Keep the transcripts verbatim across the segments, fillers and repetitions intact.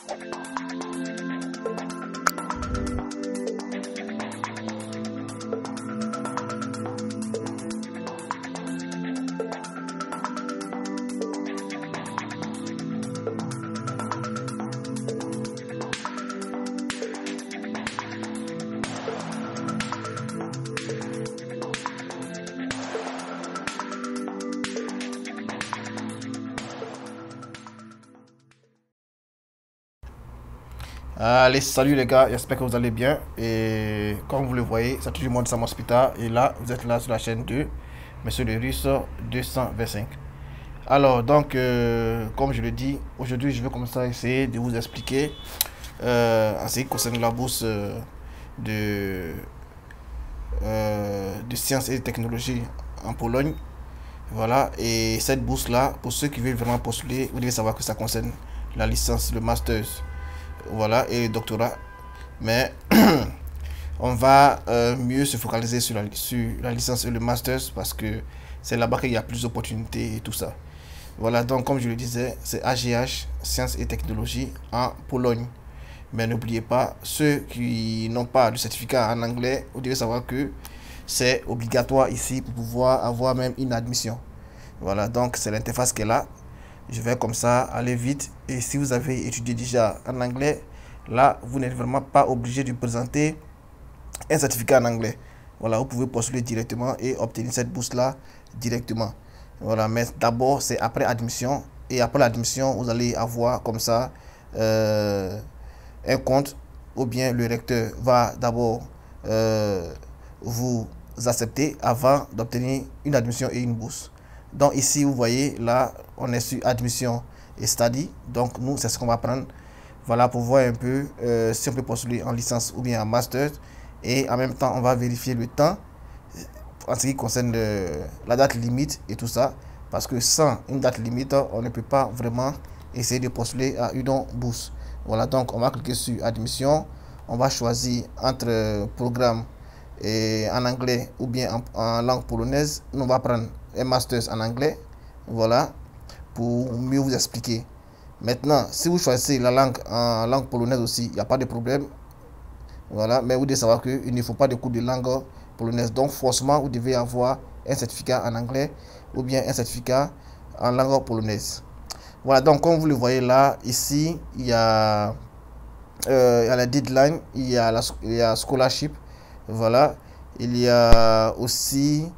Allez, salut les gars, j'espère que vous allez bien. Et comme vous le voyez, c'est tout le monde Sam Hospital. Et là, vous êtes là sur la chaîne de Monsieur le Russe deux cent vingt-cinq. Alors, donc, euh, comme je le dis, aujourd'hui, je vais commencer à essayer de vous expliquer euh, en ce qui concerne la bourse euh, de, euh, de sciences et technologies en Pologne. Voilà, et cette bourse-là, pour ceux qui veulent vraiment postuler, vous devez savoir que ça concerne la licence, le master. Voilà, et le doctorat. Mais on va euh, mieux se focaliser sur la, sur la licence et le master parce que c'est là-bas qu'il y a plus d'opportunités et tout ça. Voilà, donc comme je le disais, c'est A G H, Sciences et Technologies en Pologne. Mais n'oubliez pas, ceux qui n'ont pas de certificat en anglais, vous devez savoir que c'est obligatoire ici pour pouvoir avoir même une admission. Voilà, donc c'est l'interface qui est là. Je vais comme ça aller vite. Et si vous avez étudié déjà en anglais, là, vous n'êtes vraiment pas obligé de présenter un certificat en anglais. Voilà, vous pouvez postuler directement et obtenir cette bourse-là directement. Voilà, mais d'abord, c'est après admission. Et après l'admission, vous allez avoir comme ça euh, un compte. Ou bien le recteur va d'abord euh, vous accepter avant d'obtenir une admission et une bourse. Donc ici, vous voyez, là, on est sur admission et study. Donc nous, c'est ce qu'on va prendre. Voilà, pour voir un peu euh, si on peut postuler en licence ou bien en master. Et en même temps, on va vérifier le temps en ce qui concerne le, la date limite et tout ça. Parce que sans une date limite, on ne peut pas vraiment essayer de postuler à une bourse. Voilà, donc on va cliquer sur admission. On va choisir entre programme et en anglais ou bien en, en langue polonaise. Nous, on va prendre un master en anglais. Voilà, pour mieux vous expliquer. Maintenant, si vous choisissez la langue en langue polonaise aussi, il n'y a pas de problème. Voilà, mais vous devez savoir qu'il ne faut pas de cours de langue polonaise. Donc, forcément, vous devez avoir un certificat en anglais ou bien un certificat en langue polonaise. Voilà, donc comme vous le voyez là, ici, il y a, euh, il y a la deadline, il y a la il y a scholarship. Voilà, il y a aussi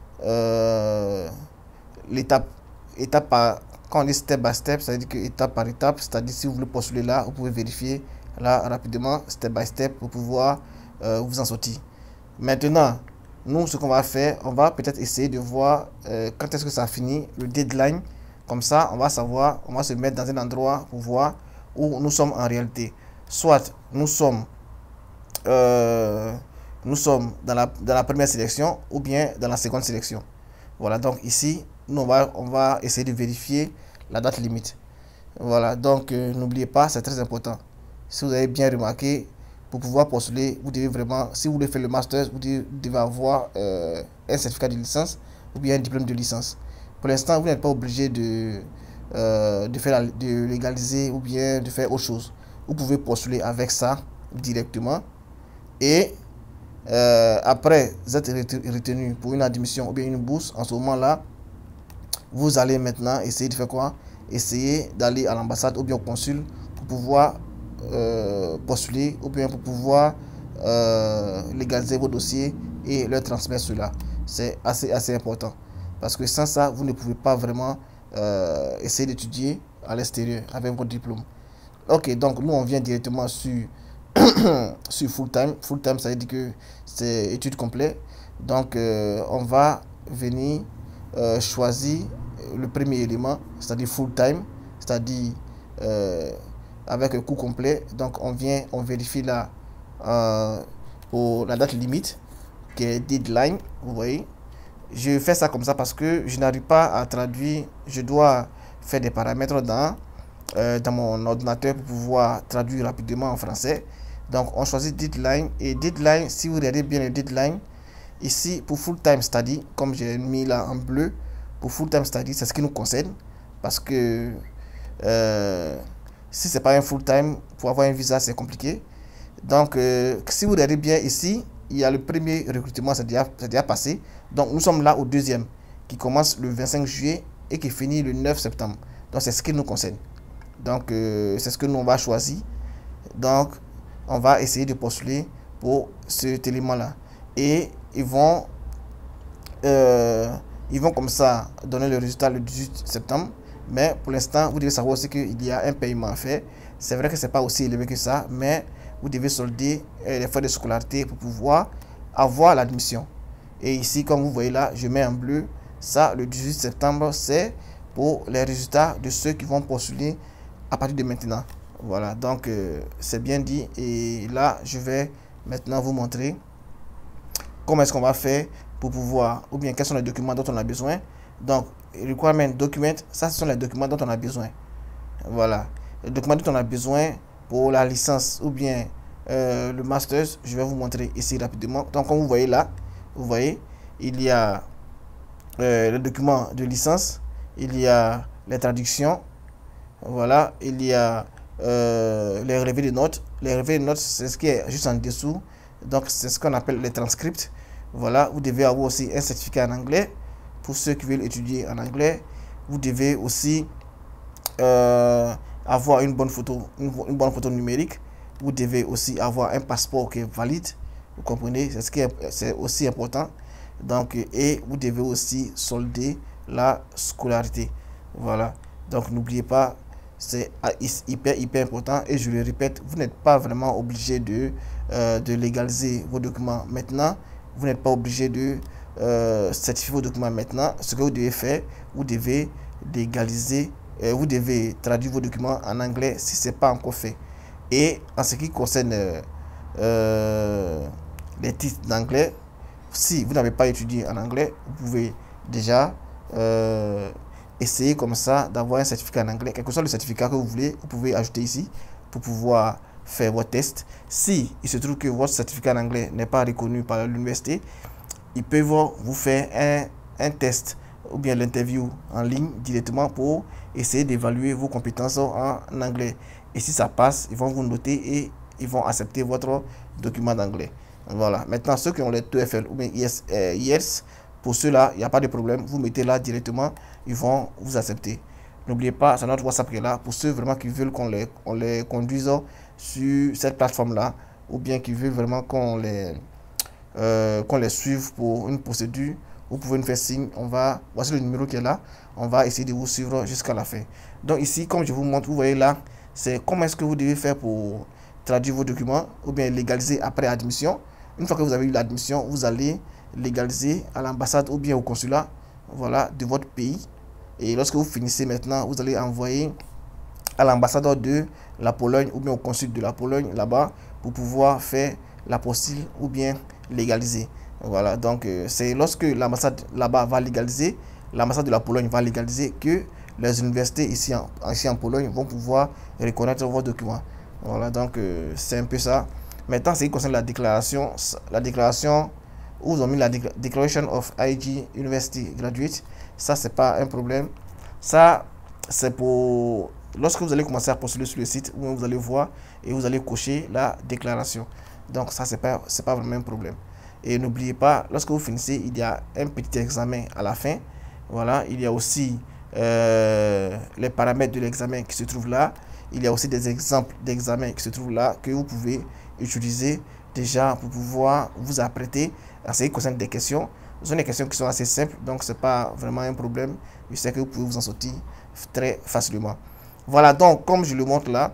euh, l'étape étape par, quand on dit step by step, ça veut dire que étape par étape, c'est-à-dire si vous voulez postuler là, vous pouvez vérifier là rapidement, step by step, pour pouvoir euh, vous en sortir. Maintenant, nous, ce qu'on va faire, on va peut-être essayer de voir euh, quand est-ce que ça finit, le deadline. Comme ça, on va savoir, on va se mettre dans un endroit pour voir où nous sommes en réalité. Soit nous sommes euh, nous sommes dans la, dans la première sélection ou bien dans la seconde sélection. Voilà, donc ici, nous, on va, on va essayer de vérifier la date limite. Voilà, donc euh, n'oubliez pas, c'est très important. Si vous avez bien remarqué, pour pouvoir postuler, vous devez vraiment, si vous voulez faire le master, vous devez, vous devez avoir euh, un certificat de licence ou bien un diplôme de licence. Pour l'instant, vous n'êtes pas obligé de, euh, de, faire la, de légaliser ou bien de faire autre chose. Vous pouvez postuler avec ça directement. Et euh, après être retenu pour une admission ou bien une bourse, en ce moment-là, vous allez maintenant essayer de faire quoi? Essayer d'aller à l'ambassade ou bien au consul pour pouvoir euh, postuler ou bien pour pouvoir euh, légaliser vos dossiers et leur transmettre cela. C'est assez, assez important. Parce que sans ça, vous ne pouvez pas vraiment euh, essayer d'étudier à l'extérieur avec votre diplôme. Ok, donc nous on vient directement sur, sur full time. Full time, ça veut dire que c'est études complètes. Donc euh, on va venir euh, choisir le premier élément, c'est-à-dire full time, c'est-à-dire euh, avec un coût complet. Donc on vient, on vérifie là euh, pour la date limite qui est deadline, vous voyez. Je fais ça comme ça parce que je n'arrive pas à traduire. Je dois faire des paramètres dans, euh, dans mon ordinateur pour pouvoir traduire rapidement en français. Donc on choisit deadline. Et deadline, si vous regardez bien le deadline, ici pour full time study, comme j'ai mis là en bleu, pour full time study, c'est ce qui nous concerne. Parce que euh, Si c'est pas un full-time, pour avoir un visa, c'est compliqué. Donc, euh, si vous regardez bien ici, il y a le premier recrutement, c'est déjà, déjà passé. Donc, nous sommes là au deuxième, qui commence le vingt-cinq juillet et qui finit le neuf septembre. Donc, c'est ce qui nous concerne. Donc, euh, c'est ce que nous, on va choisir. Donc, on va essayer de postuler pour cet élément-là. Et ils vont, euh, ils vont comme ça donner le résultat le dix-huit septembre. Mais pour l'instant, vous devez savoir aussi qu'il y a un paiement à faire. C'est vrai que ce n'est pas aussi élevé que ça, mais vous devez solder euh, les frais de scolarité pour pouvoir avoir l'admission. Et ici, comme vous voyez là, je mets en bleu. Ça, le dix-huit septembre, c'est pour les résultats de ceux qui vont postuler à partir de maintenant. Voilà, donc euh, c'est bien dit. Et là, je vais maintenant vous montrer comment est-ce qu'on va faire pour pouvoir, ou bien quels sont les documents dont on a besoin. Donc, requirement document, ça ce sont les documents dont on a besoin. Voilà, les documents dont on a besoin pour la licence ou bien euh, le master, je vais vous montrer ici rapidement. Donc, comme vous voyez là, vous voyez, il y a euh, le document de licence, il y a les traductions, voilà, il y a euh, les relevés de notes. Les relevés de notes, c'est ce qui est juste en dessous. Donc, c'est ce qu'on appelle les transcripts. Voilà, vous devez avoir aussi un certificat en anglais. Pour ceux qui veulent étudier en anglais, vous devez aussi euh, avoir une bonne photo, une, une bonne photo numérique. Vous devez aussi avoir un passeport qui est valide. Vous comprenez, c'est ce qui est, c'est aussi important. Donc, et vous devez aussi solder la scolarité. Voilà. Donc, n'oubliez pas, c'est hyper hyper important. Et je le répète, vous n'êtes pas vraiment obligé de euh, de légaliser vos documents maintenant. Vous n'êtes pas obligé de Euh, certifier vos documents maintenant. Ce que vous devez faire, vous devez légaliser, euh, vous devez traduire vos documents en anglais si ce n'est pas encore fait. Et en ce qui concerne euh, euh, les titres d'anglais, si vous n'avez pas étudié en anglais, vous pouvez déjà euh, essayer comme ça d'avoir un certificat en anglais. Quel que soit le certificat que vous voulez, vous pouvez ajouter ici pour pouvoir faire vos tests. Si il se trouve que votre certificat en anglais n'est pas reconnu par l'université, ils peuvent vous faire un, un test ou bien l'interview en ligne directement pour essayer d'évaluer vos compétences en, en anglais. Et si ça passe, ils vont vous noter et ils vont accepter votre document d'anglais. Voilà. Maintenant, ceux qui ont les TOEFL ou bien I E L T S, euh, I E L T S, pour ceux-là, il n'y a pas de problème. Vous mettez là directement, ils vont vous accepter. N'oubliez pas, c'est notre WhatsApp qui est là. Pour ceux vraiment qui veulent qu'on les, on les conduise sur cette plateforme-là, ou bien qui veulent vraiment qu'on les... Euh, qu'on les suive pour une procédure, vous pouvez nous faire signe. On va, voici le numéro qui est là. On va essayer de vous suivre jusqu'à la fin. Donc ici, comme je vous montre, vous voyez là, c'est comment est-ce que vous devez faire pour traduire vos documents ou bien légaliser après admission. Une fois que vous avez eu l'admission, vous allez légaliser à l'ambassade ou bien au consulat, voilà, de votre pays. Et lorsque vous finissez maintenant, vous allez envoyer à l'ambassadeur de la Pologne ou bien au consul de la Pologne là-bas pour pouvoir faire l'apostille ou bien légaliser. Voilà, donc euh, c'est lorsque l'ambassade là-bas va légaliser, l'ambassade de la Pologne va légaliser que les universités ici en, ici en Pologne vont pouvoir reconnaître vos documents. Voilà, donc euh, c'est un peu ça. Maintenant, ce qui concerne la déclaration, la déclaration où vous avez mis la Declaration of I G University Graduate, ça c'est pas un problème. Ça c'est pour lorsque vous allez commencer à postuler sur le site, où vous allez voir et vous allez cocher la déclaration. Donc ça c'est pas c'est pas vraiment un problème. Et n'oubliez pas, lorsque vous finissez, il y a un petit examen à la fin. Voilà, il y a aussi euh, les paramètres de l'examen qui se trouvent là. Il y a aussi des exemples d'examens qui se trouvent là que vous pouvez utiliser déjà pour pouvoir vous apprêter à ce qui concerne des questions. Ce sont des questions qui sont assez simples, donc c'est pas vraiment un problème. Je sais que vous pouvez vous en sortir très facilement. Voilà, donc comme je le montre là,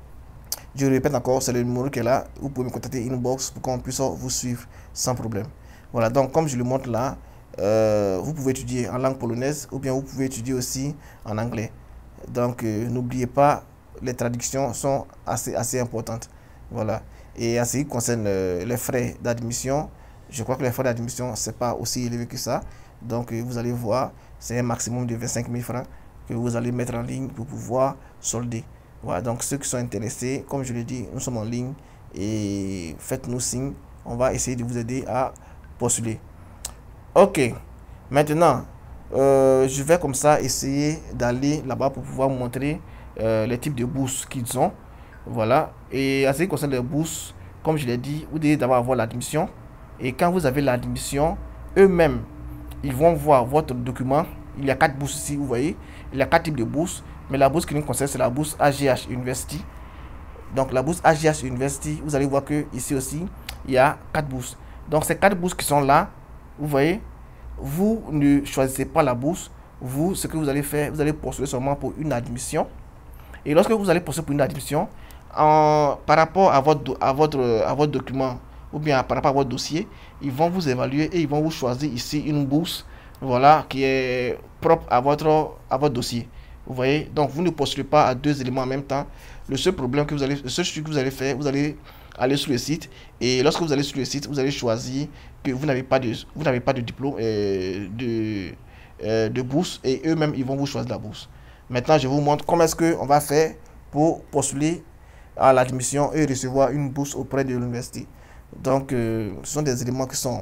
je le répète encore, c'est le numéro qui est là. Vous pouvez me contacter inbox pour qu'on puisse vous suivre sans problème. Voilà, donc comme je le montre là, euh, vous pouvez étudier en langue polonaise ou bien vous pouvez étudier aussi en anglais. Donc euh, n'oubliez pas, les traductions sont assez, assez importantes. Voilà. Et en ce qui concerne euh, les frais d'admission, je crois que les frais d'admission, c'est pas aussi élevé que ça. Donc euh, vous allez voir, c'est un maximum de vingt-cinq mille francs que vous allez mettre en ligne pour pouvoir solder. Voilà, donc ceux qui sont intéressés, comme je l'ai dit, nous sommes en ligne et faites-nous signe. On va essayer de vous aider à postuler. Ok, maintenant, euh, je vais comme ça essayer d'aller là-bas pour pouvoir vous montrer euh, les types de bourses qu'ils ont. Voilà. Et en ce qui concerne les bourses, comme je l'ai dit, vous devez d'abord avoir l'admission. Et quand vous avez l'admission, eux-mêmes, ils vont voir votre document. Il y a quatre bourses ici, vous voyez. Il y a quatre types de bourses. Mais la bourse qui nous concerne, c'est la bourse A G H University. Donc la bourse A G H University, vous allez voir que ici aussi, il y a quatre bourses. Donc ces quatre bourses qui sont là, vous voyez, vous ne choisissez pas la bourse. Vous, ce que vous allez faire, vous allez postuler seulement pour une admission. Et lorsque vous allez postuler pour une admission, en, par rapport à votre, à, votre, à votre document, ou bien par rapport à votre dossier, ils vont vous évaluer et ils vont vous choisir ici une bourse, voilà, qui est propre à votre, à votre dossier. Vous voyez, donc vous ne postulez pas à deux éléments en même temps. Le seul problème que vous allez, le seul truc que vous allez faire, vous allez aller sur le site, et lorsque vous allez sur le site, vous allez choisir que vous n'avez pas de, vous n'avez pas de diplôme euh, de, euh, de bourse, et eux-mêmes ils vont vous choisir la bourse. Maintenant, je vous montre comment est-ce que on va faire pour postuler à l'admission et recevoir une bourse auprès de l'université. Donc, euh, ce sont des éléments qui sont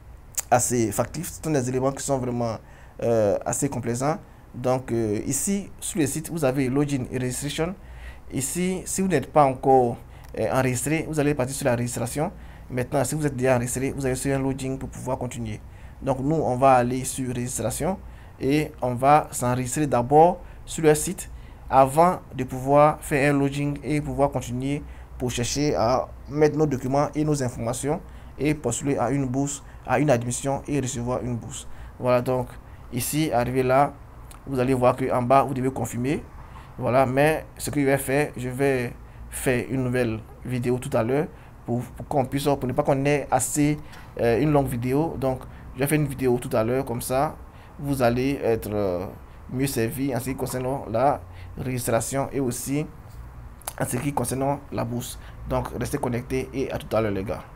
assez factifs, ce sont des éléments qui sont vraiment euh, assez complaisants. Donc, euh, ici, sur le site, vous avez Login et Registration. Ici, si vous n'êtes pas encore euh, enregistré, vous allez partir sur la registration. Maintenant, si vous êtes déjà enregistré, vous allez sur un login pour pouvoir continuer. Donc, nous, on va aller sur registration et on va s'enregistrer d'abord sur le site avant de pouvoir faire un login et pouvoir continuer pour chercher à mettre nos documents et nos informations et postuler à une bourse, à une admission et recevoir une bourse. Voilà, donc ici, arrivé là, vous allez voir qu'en bas, vous devez confirmer. Voilà, mais ce que je vais faire, je vais faire une nouvelle vidéo tout à l'heure pour, pour qu'on puisse, pour ne pas qu'on ait assez euh, une longue vidéo. Donc, je vais faire une vidéo tout à l'heure, comme ça, vous allez être euh, mieux servi en ce qui concerne la registration et aussi en ce qui concerne la bourse. Donc, restez connectés et à tout à l'heure, les gars.